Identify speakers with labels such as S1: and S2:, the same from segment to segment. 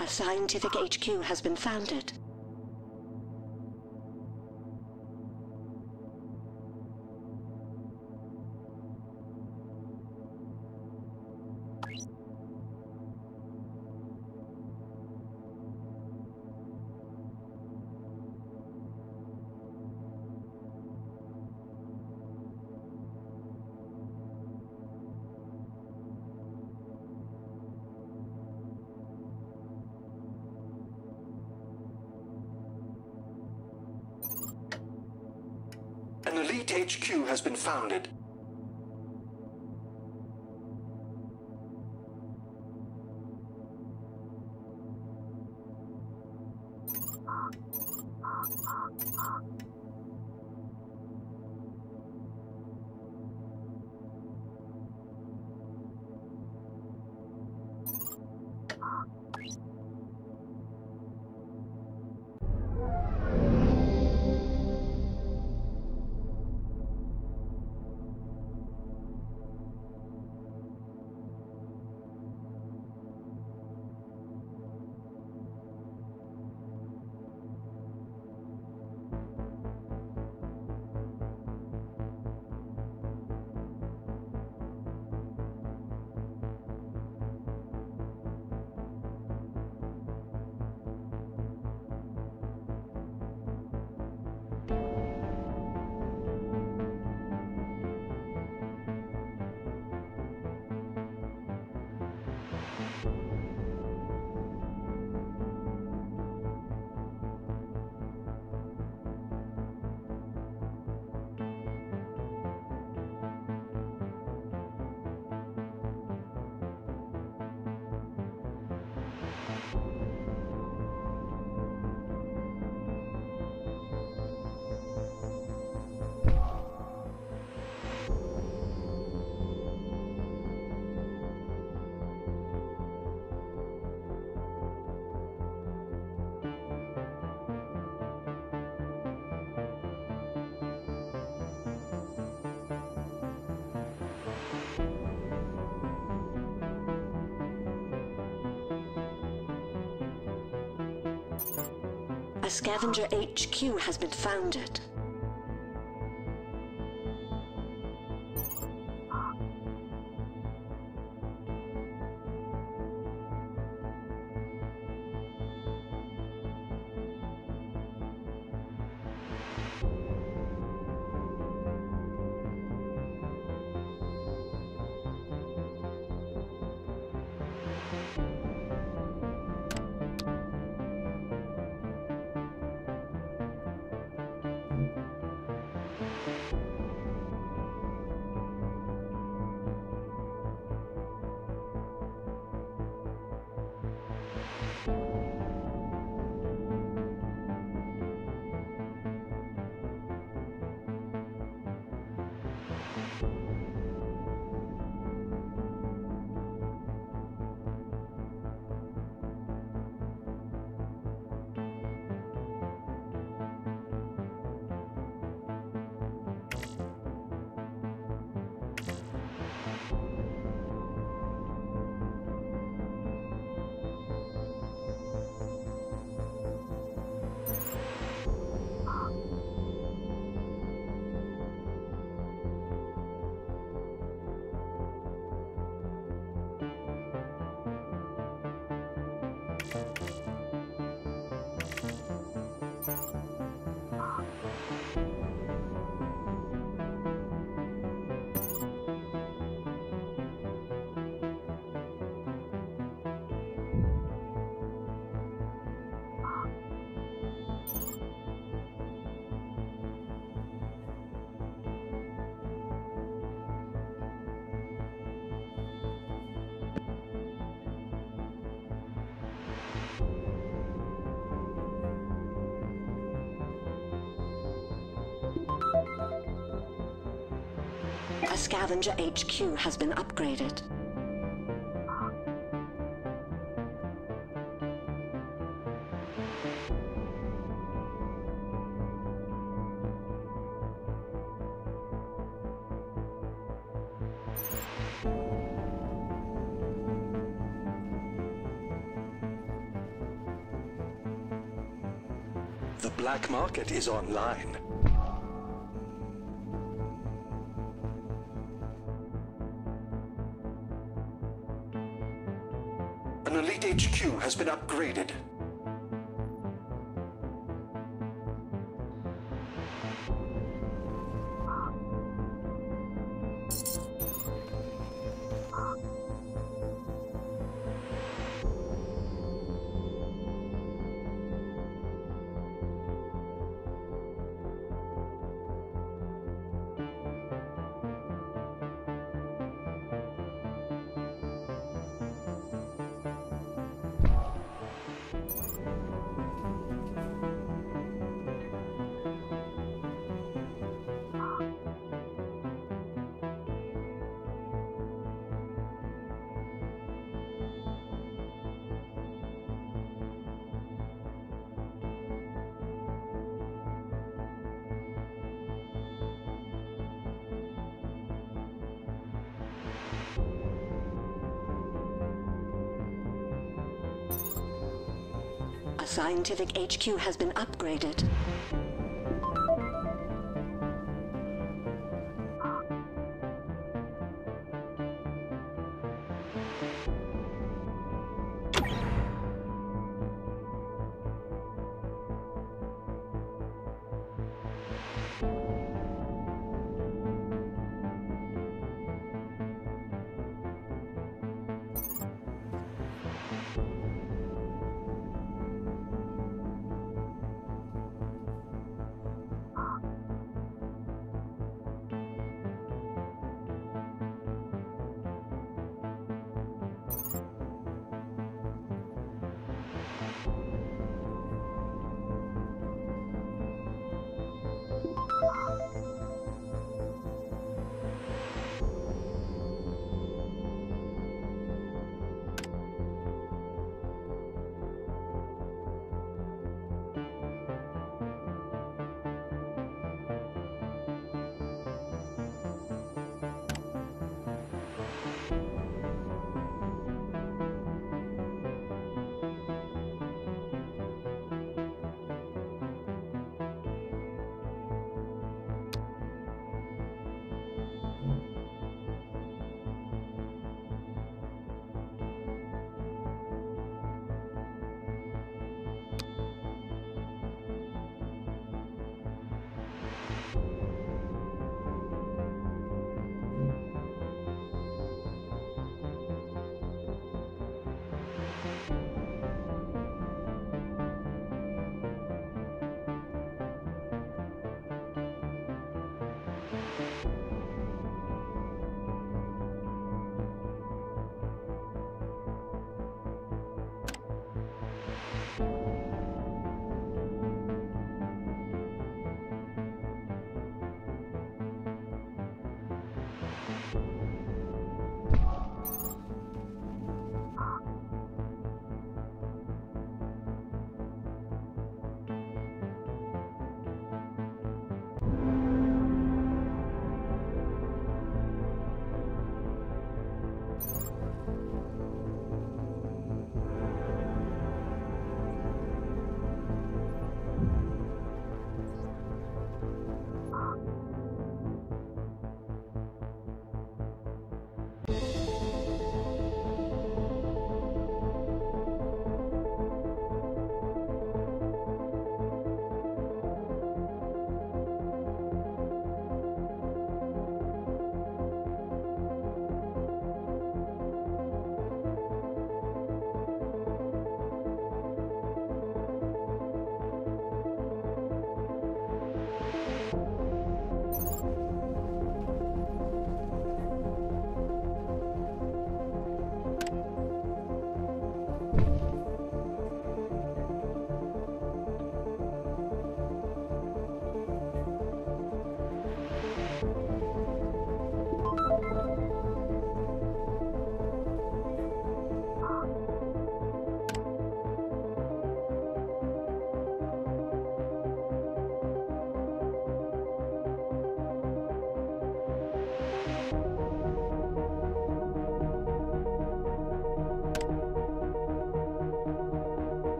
S1: A scientific HQ has been founded.
S2: An elite HQ has been founded.
S1: A scavenger HQ has been founded. A scavenger HQ has been upgraded.
S2: The black market is online. An Elite HQ has been upgraded.
S1: A scientific HQ has been upgraded.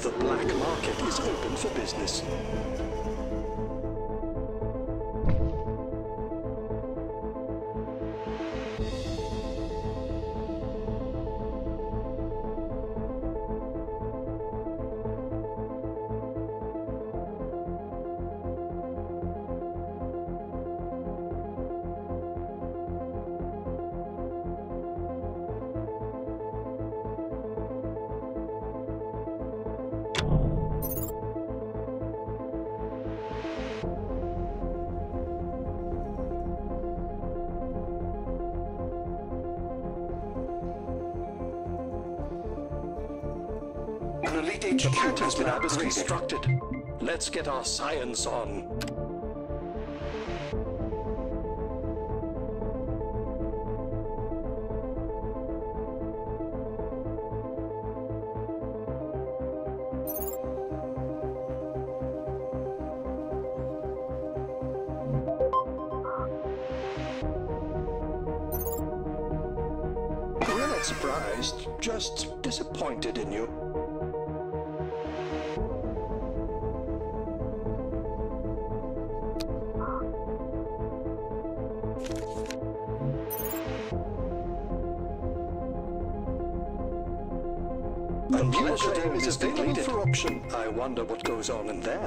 S2: The black market is open for business. An elite HQ has been constructed. Let's get our science on. We're not surprised, just disappointed in you. A new dome is available for option. I wonder what goes on in there.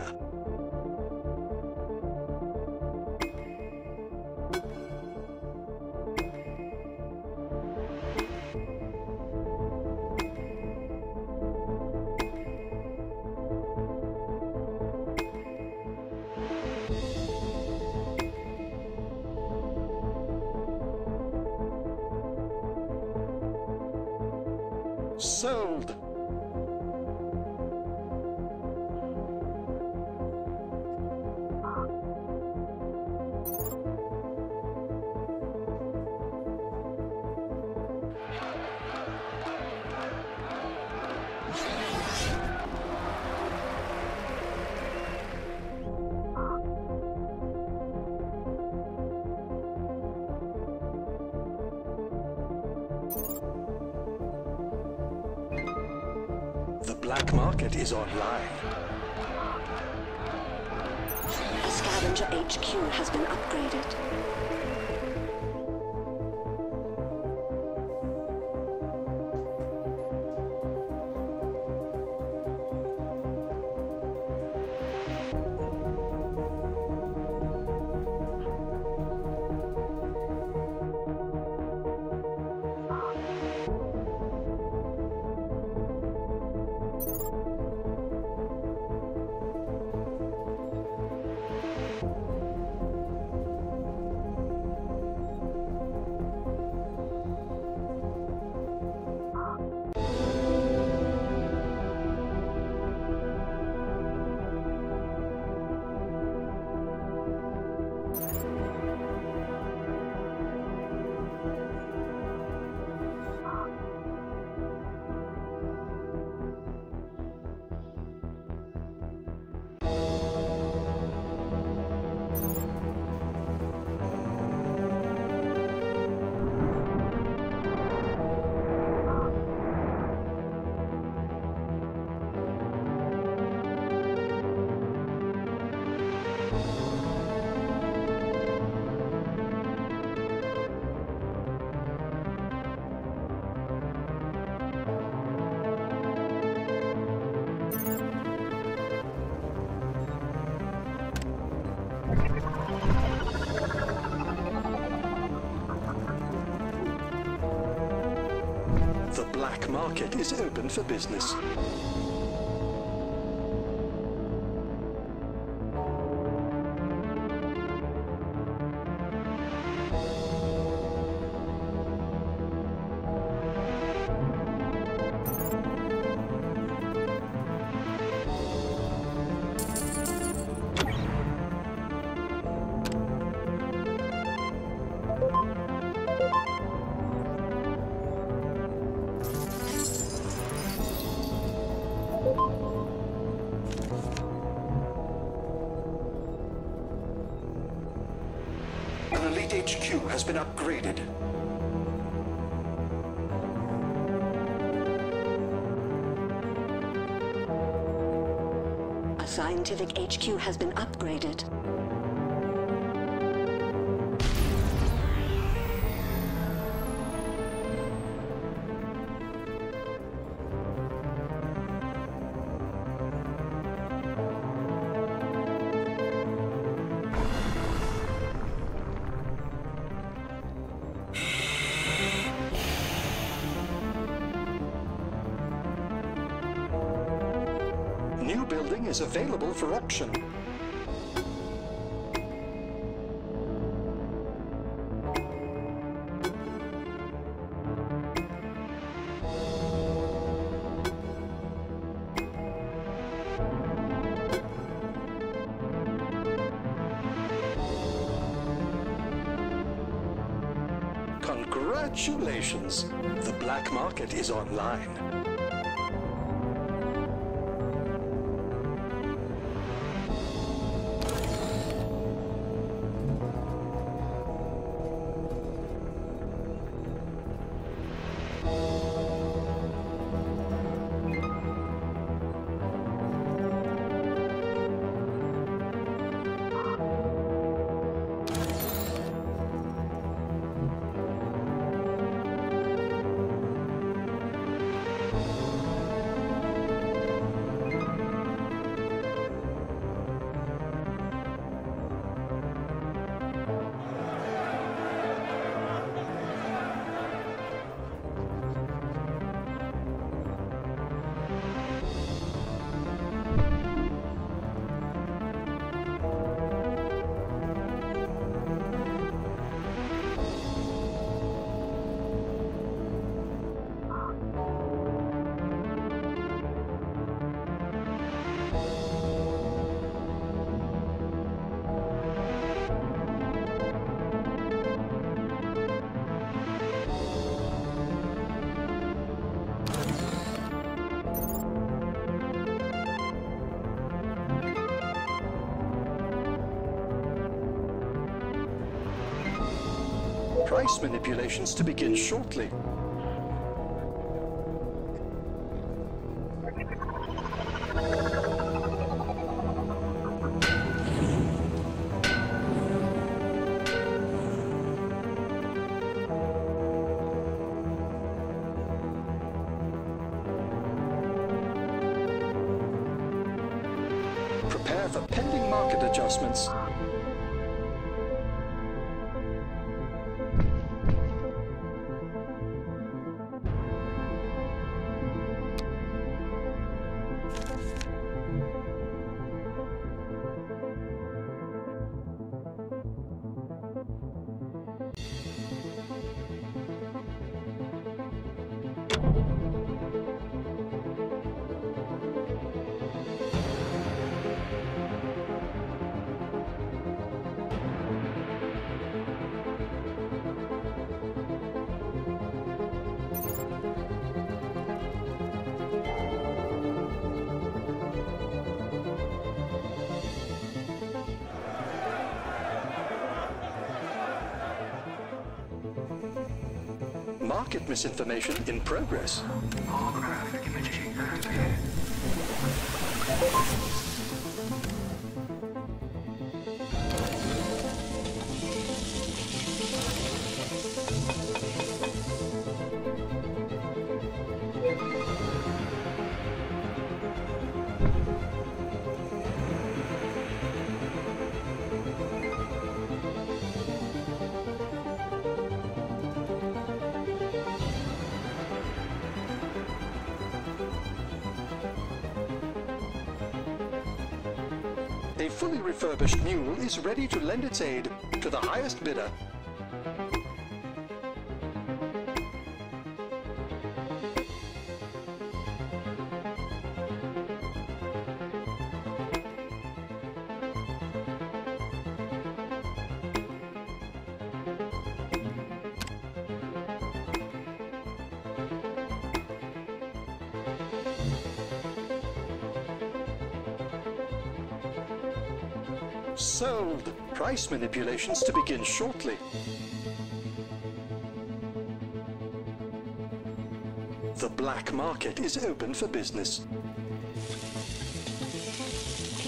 S2: Sold. The black market is online.
S1: A scavenger HQ has been upgraded.
S2: The black market is open for business. An elite HQ has been upgraded.
S1: Our scientific HQ has been upgraded.
S2: New building is available for auction. Congratulations! The black market is online. Price manipulations to begin shortly. Prepare for pending market adjustments. Market misinformation in progress.
S3: Holographic imaging activated.
S2: A fully refurbished mule is ready to lend its aid to the highest bidder. Sold. Price manipulations to begin shortly. The black market is open for business.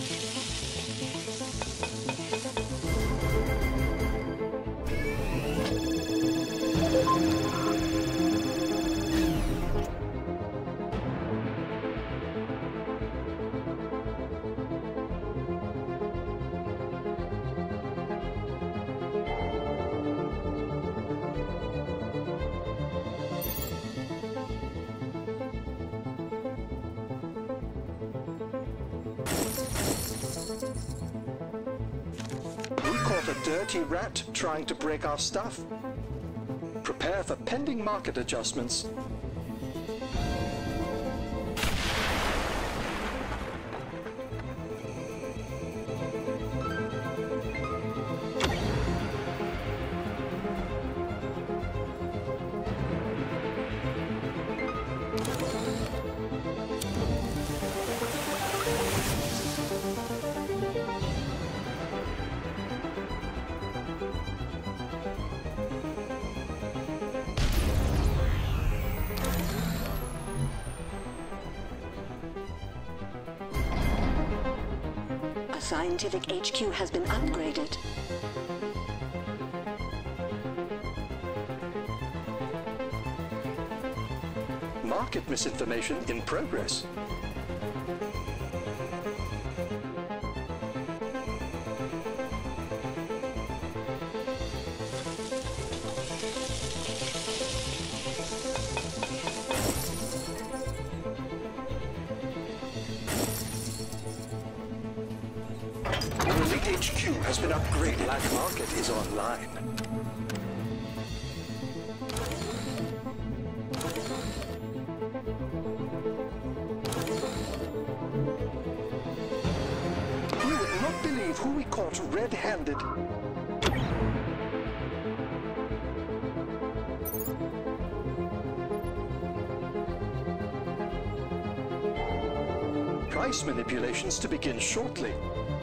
S2: A dirty rat trying to break our stuff? Prepare for pending market adjustments.
S1: Scientific HQ has been upgraded.
S2: Market misinformation in progress. HQ has been upgraded. Black market is online. You would not believe who we caught red-handed. Price manipulations to begin shortly.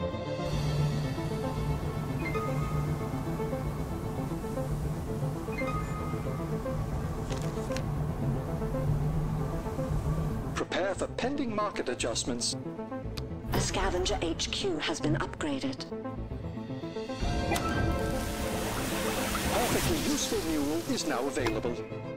S2: Prepare for pending market adjustments.
S1: A scavenger HQ has been upgraded.
S2: Perfectly useful mule is now available.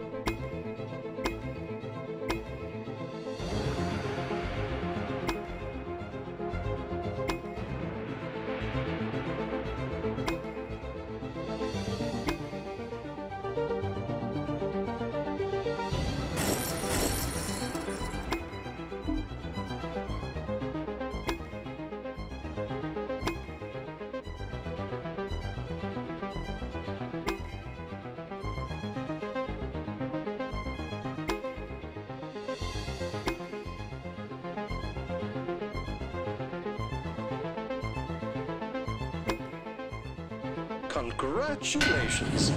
S2: Congratulations!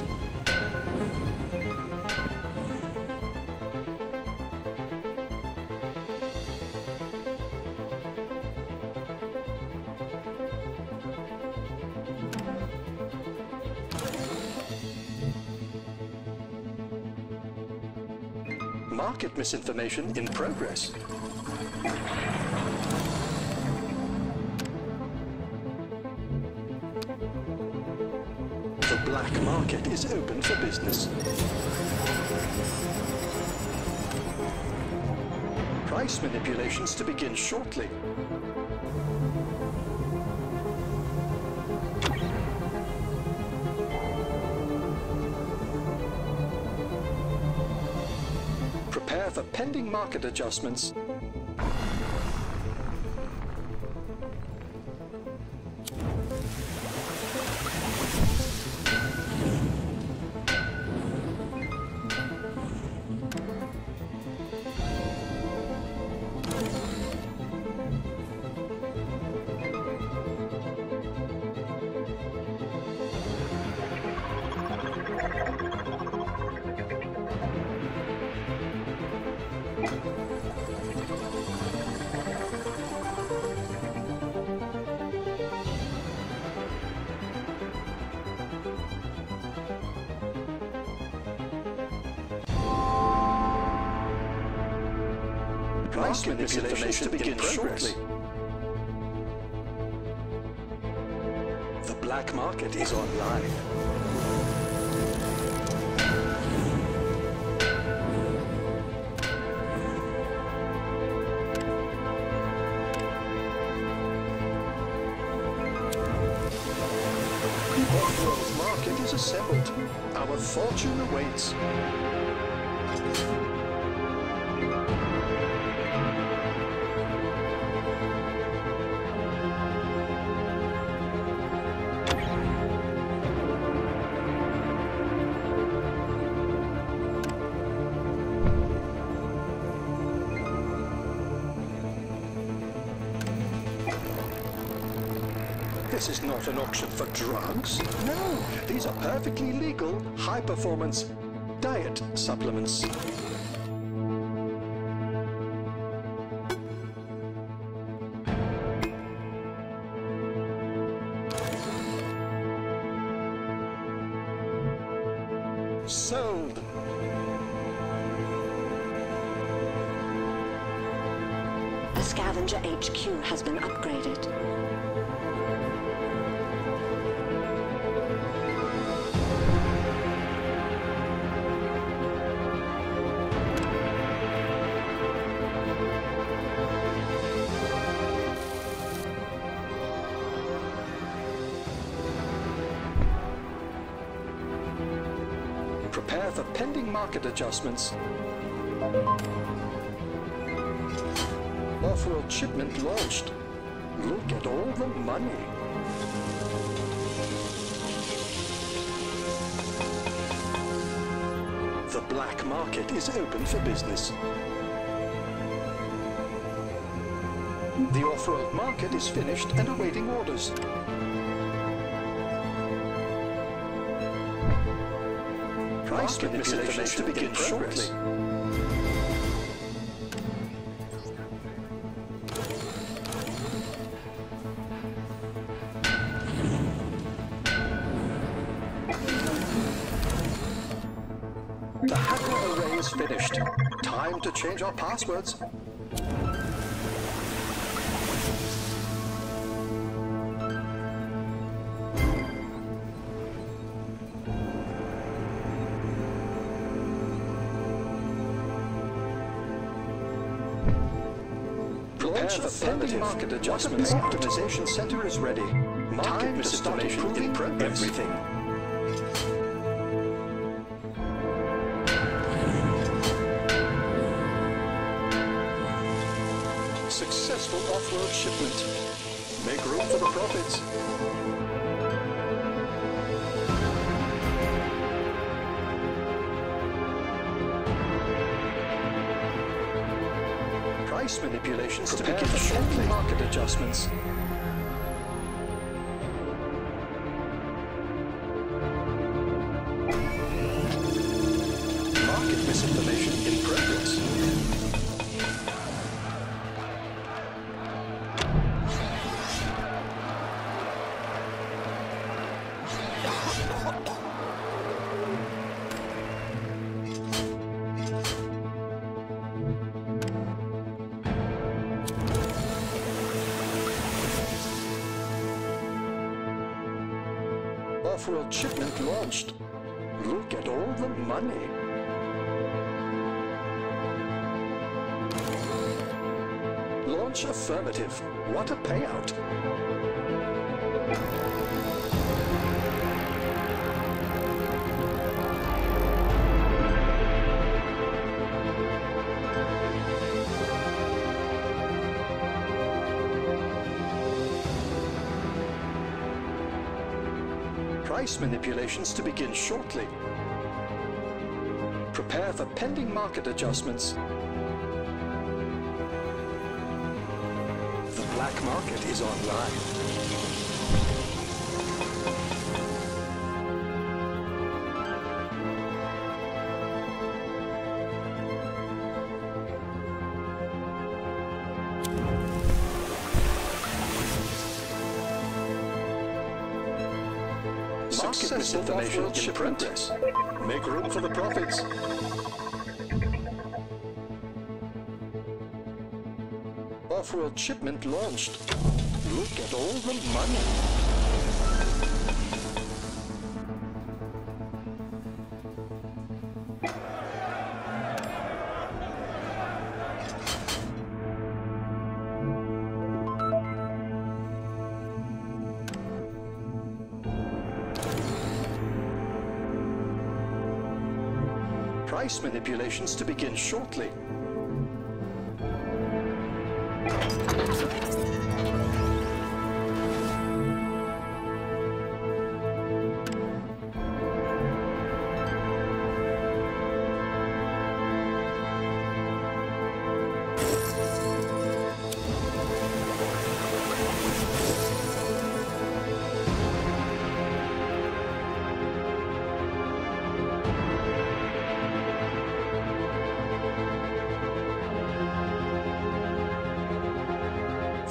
S2: Market misinformation in progress. The black market is open for business. Price manipulations to begin shortly. Prepare for pending market adjustments. Price manipulations to begin shortly. The black market is online. The off-world market is assembled. Our fortune awaits. This is not an auction for drugs. No, these are perfectly legal, high-performance diet supplements. Sold.
S1: A scavenger HQ has been upgraded.
S2: Prepare for pending market adjustments. Off-road shipment launched. Look at all the money. The black market is open for business. The off-road market is finished and awaiting orders. Price manipulations to begin shortly. The hacker array is finished. Time to change our passwords. Launch the pending market adjustments. Optimization center is ready. Time to start improving everything. Successful off-road shipment. Make room for the profits. Price manipulations to begin shortly. Market adjustments. Market misinformation in progress. Off-road shipment launched. Look at all the money. Launch affirmative. What a payout. Price manipulations to begin shortly. Prepare for pending market adjustments. The black market is online. Market misinformation in progress. Make room for the profits. Off-road shipment launched. Look at all the money. Price manipulations to begin shortly.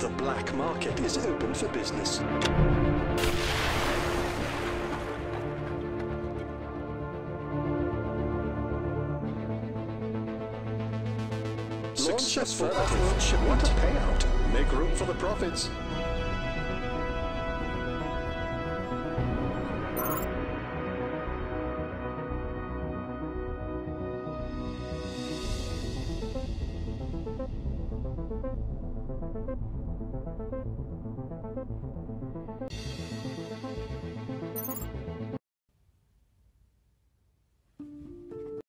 S2: The black market is open for business. Successful offload ship. What a payout. Make room for the profits.